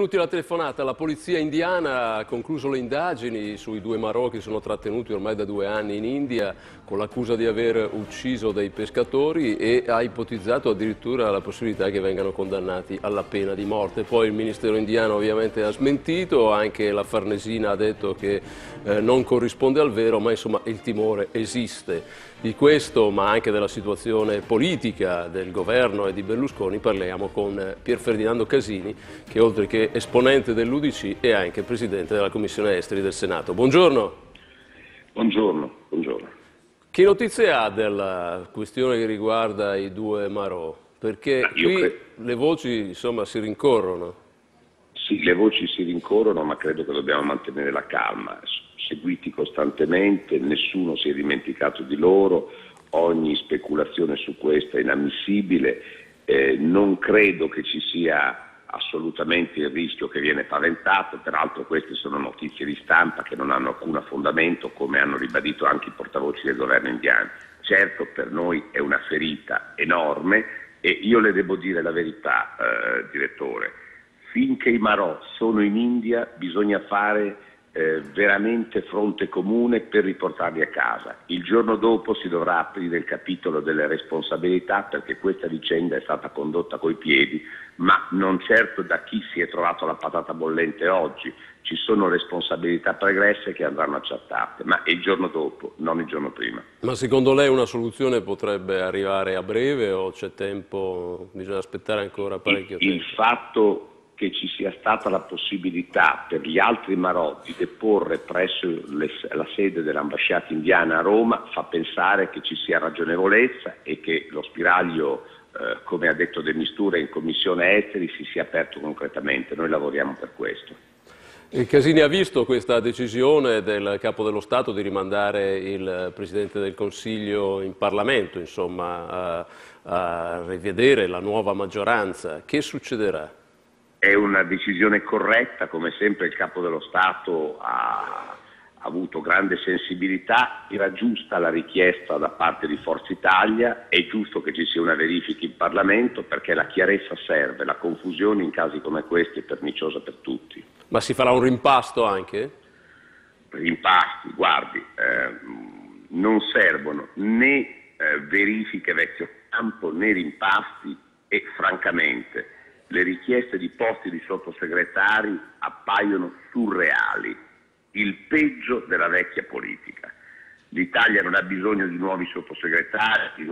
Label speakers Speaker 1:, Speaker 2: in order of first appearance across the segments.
Speaker 1: La telefonata, la polizia indiana ha concluso le indagini sui due marò che sono trattenuti ormai da 2 anni in India con l'accusa di aver ucciso dei pescatori e ha ipotizzato addirittura la possibilità che vengano condannati alla pena di morte. Poi il ministero indiano ovviamente ha smentito, anche la Farnesina ha detto che non corrisponde al vero, ma insomma il timore esiste. Di questo, ma anche della situazione politica del governo e di Berlusconi, parliamo con Pier Ferdinando Casini, che oltre che esponente dell'UDC è anche presidente della Commissione Esteri del Senato. Buongiorno.
Speaker 2: Buongiorno, buongiorno.
Speaker 1: Che notizie ha della questione che riguarda i due marò? Perché qui le voci insomma si rincorrono.
Speaker 2: Sì, le voci si rincorrono, ma credo che dobbiamo mantenere la calma. Seguiti costantemente, nessuno si è dimenticato di loro, ogni speculazione su questo è inammissibile, non credo che ci sia assolutamente il rischio che viene paventato, peraltro queste sono notizie di stampa che non hanno alcun fondamento, come hanno ribadito anche i portavoci del governo indiano. Certo, per noi è una ferita enorme e io le devo dire la verità, direttore, finché i marò sono in India bisogna fare veramente fronte comune per riportarli a casa. Il giorno dopo si dovrà aprire il capitolo delle responsabilità, perché questa vicenda è stata condotta coi piedi, ma non certo da chi si è trovato la patata bollente oggi. Ci sono responsabilità pregresse che andranno accertate, ma il giorno dopo, non il giorno prima.
Speaker 1: Ma secondo lei una soluzione potrebbe arrivare a breve o c'è tempo, bisogna aspettare ancora parecchio tempo?
Speaker 2: Il fatto che ci sia stata la possibilità per gli altri marò di deporre presso la sede dell'ambasciata indiana a Roma fa pensare che ci sia ragionevolezza e che lo spiraglio, come ha detto De Mistura in Commissione Esteri, si sia aperto concretamente. Noi lavoriamo per questo.
Speaker 1: Casini ha visto questa decisione del Capo dello Stato di rimandare il Presidente del Consiglio in Parlamento, insomma, a rivedere la nuova maggioranza. Che succederà?
Speaker 2: È una decisione corretta, come sempre il Capo dello Stato ha avuto grande sensibilità, era giusta la richiesta da parte di Forza Italia, è giusto che ci sia una verifica in Parlamento perché la chiarezza serve, la confusione in casi come questi è perniciosa per tutti.
Speaker 1: Ma si farà un rimpasto anche?
Speaker 2: Rimpasti, guardi, non servono né verifiche vecchio campo né rimpasti e francamente le richieste di posti di sottosegretari appaiono surreali, il peggio della vecchia politica. L'Italia non ha bisogno di nuovi sottosegretari,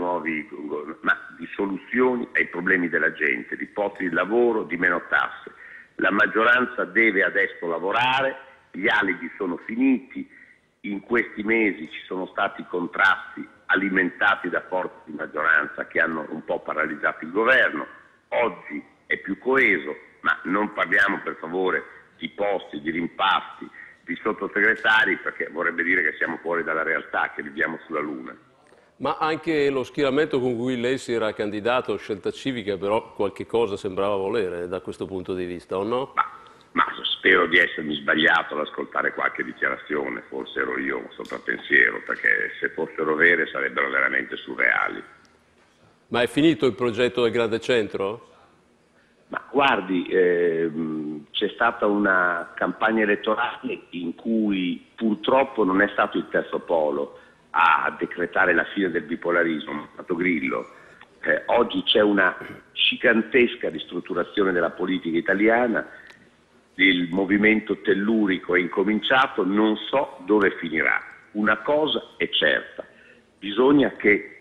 Speaker 2: ma di soluzioni ai problemi della gente, di posti di lavoro, di meno tasse. La maggioranza deve adesso lavorare, gli alibi sono finiti, in questi mesi ci sono stati contrasti alimentati da forze di maggioranza che hanno un po' paralizzato il governo, oggi è più coeso, ma non parliamo per favore di posti, di rimpasti, di sottosegretari, perché vorrebbe dire che siamo fuori dalla realtà, che viviamo sulla Luna.
Speaker 1: Ma anche lo schieramento con cui lei si era candidato, Scelta Civica, però qualche cosa sembrava volere da questo punto di vista, o no?
Speaker 2: Ma spero di essermi sbagliato ad ascoltare qualche dichiarazione, forse ero io un sopravpensiero, perché se fossero vere sarebbero veramente surreali.
Speaker 1: Ma è finito il progetto del Grande Centro?
Speaker 2: Ma guardi, c'è stata una campagna elettorale in cui purtroppo non è stato il terzo polo a decretare la fine del bipolarismo, è stato Grillo. Oggi c'è una gigantesca ristrutturazione della politica italiana, il movimento tellurico è incominciato, non so dove finirà. Una cosa è certa, bisogna che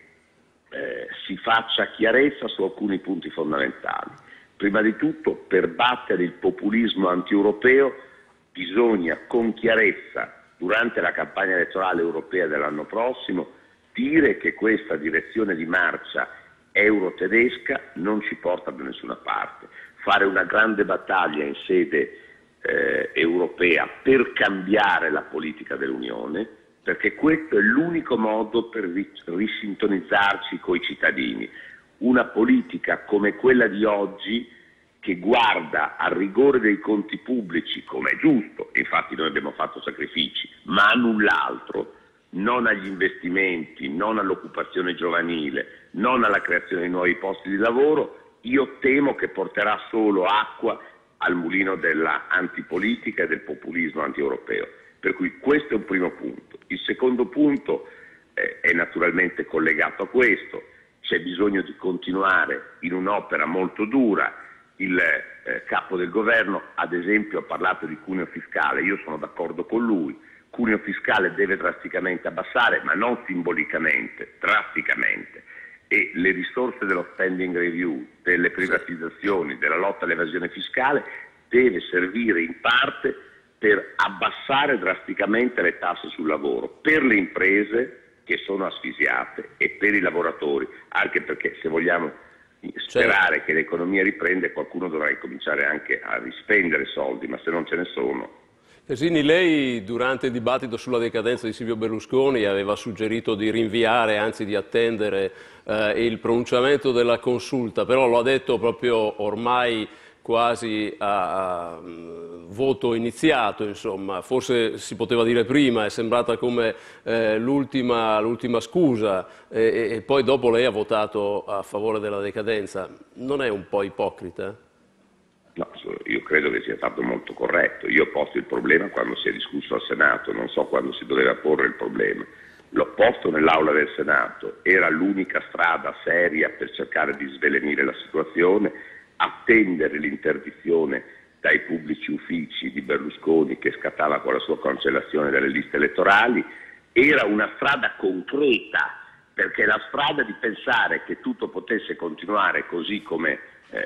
Speaker 2: si faccia chiarezza su alcuni punti fondamentali. Prima di tutto, per battere il populismo anti-europeo bisogna con chiarezza, durante la campagna elettorale europea dell'anno prossimo, dire che questa direzione di marcia euro-tedesca non ci porta da nessuna parte. Fare una grande battaglia in sede europea per cambiare la politica dell'Unione, perché questo è l'unico modo per risintonizzarci coi cittadini. Una politica come quella di oggi che guarda al rigore dei conti pubblici, come è giusto, infatti noi abbiamo fatto sacrifici, ma a null'altro, non agli investimenti, non all'occupazione giovanile, non alla creazione di nuovi posti di lavoro, io temo che porterà solo acqua al mulino della antipolitica e del populismo anti-europeo. Per cui questo è un primo punto. Il secondo punto è naturalmente collegato a questo. C'è bisogno di continuare in un'opera molto dura. Il capo del governo, ad esempio, ha parlato di cuneo fiscale. Io sono d'accordo con lui. Cuneo fiscale deve drasticamente abbassare, ma non simbolicamente, drasticamente. E le risorse dello spending review, delle privatizzazioni, della lotta all'evasione fiscale deve servire in parte per abbassare drasticamente le tasse sul lavoro per le imprese che sono asfisiate e per i lavoratori, anche perché se vogliamo sperare che l'economia riprenda, qualcuno dovrà cominciare anche a rispendere soldi, ma se non ce ne sono.
Speaker 1: Casini, lei durante il dibattito sulla decadenza di Silvio Berlusconi aveva suggerito di rinviare, anzi di attendere il pronunciamento della consulta, però lo ha detto proprio ormai quasi a voto iniziato, insomma, forse si poteva dire prima, è sembrata come l'ultima scusa e poi dopo lei ha votato a favore della decadenza. Non è un po' ipocrita?
Speaker 2: No, io credo che sia stato molto corretto. Io ho posto il problema quando si è discusso al Senato, non so quando si doveva porre il problema. L'ho posto nell'aula del Senato, era l'unica strada seria per cercare di svelenire la situazione, attendere l'interdizione dai pubblici uffici di Berlusconi che scattava con la sua cancellazione delle liste elettorali. Era una strada concreta, perché la strada di pensare che tutto potesse continuare così come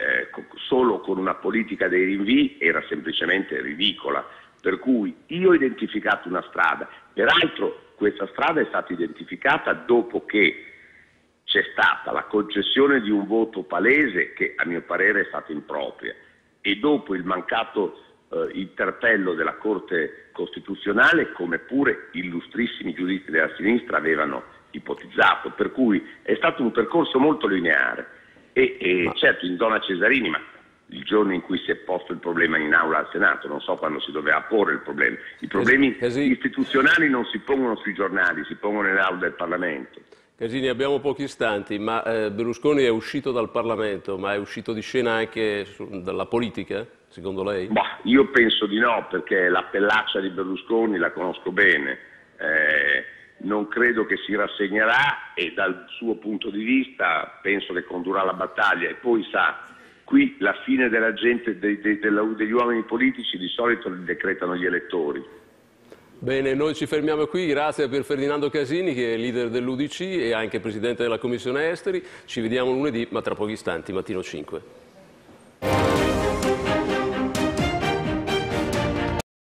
Speaker 2: solo con una politica dei rinvii era semplicemente ridicola, per cui io ho identificato una strada. Peraltro questa strada è stata identificata dopo che c'è stata la concessione di un voto palese che a mio parere è stata impropria e dopo il mancato interpello della Corte Costituzionale, come pure illustrissimi giuristi della sinistra avevano ipotizzato, per cui è stato un percorso molto lineare. Certo in zona Cesarini, ma il giorno in cui si è posto il problema in aula al Senato, non so quando si doveva porre il problema. I problemi istituzionali non si pongono sui giornali, si pongono nelle aule del Parlamento.
Speaker 1: Casini, abbiamo pochi istanti, ma Berlusconi è uscito dal Parlamento, ma è uscito di scena anche dalla politica, secondo lei?
Speaker 2: Bah, io penso di no, perché la pellaccia di Berlusconi la conosco bene. Non credo che si rassegnerà e dal suo punto di vista penso che condurrà la battaglia e poi sa, qui la fine della gente, degli uomini politici di solito li decretano gli elettori.
Speaker 1: Bene, noi ci fermiamo qui, grazie per Ferdinando Casini che è leader dell'UDC e anche presidente della Commissione Esteri, ci vediamo lunedì ma tra pochi istanti, mattino 5.